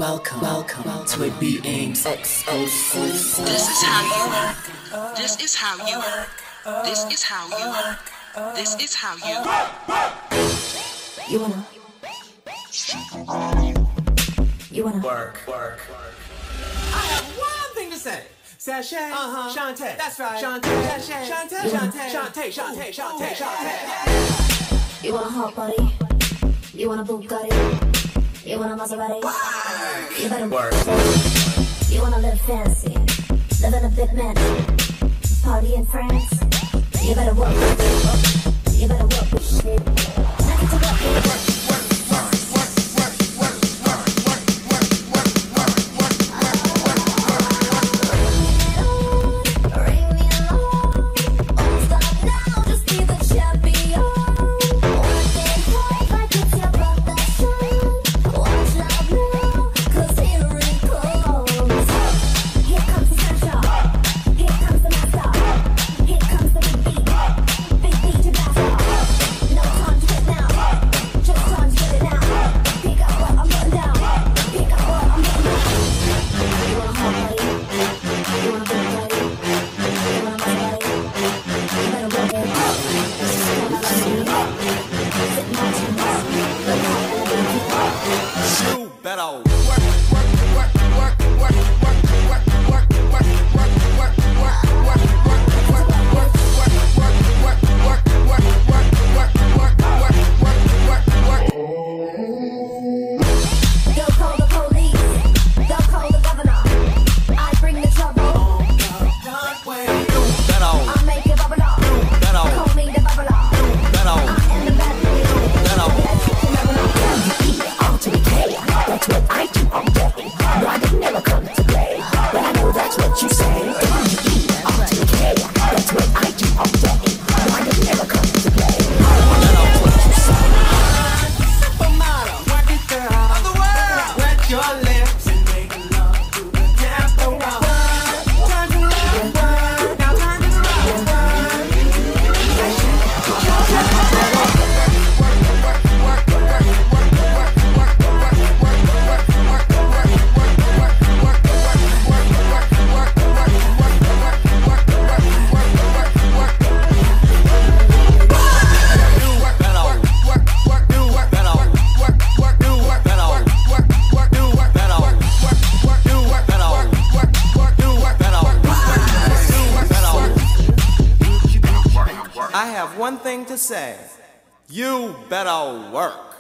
welcome to a being's exclusive. This is how you work. This is how you work. This is how you work. This is how you work. You wanna work. I have one thing to say. Sashay, Shantae. That's right. Shantae, Shantae. You want a hot body? You want a Bugatti? You want a Maserati? You better work. You wanna live fancy? Live in a big mansion? Party in France? You better work. You better work with shit. I get to work. I have one thing to say. You better work.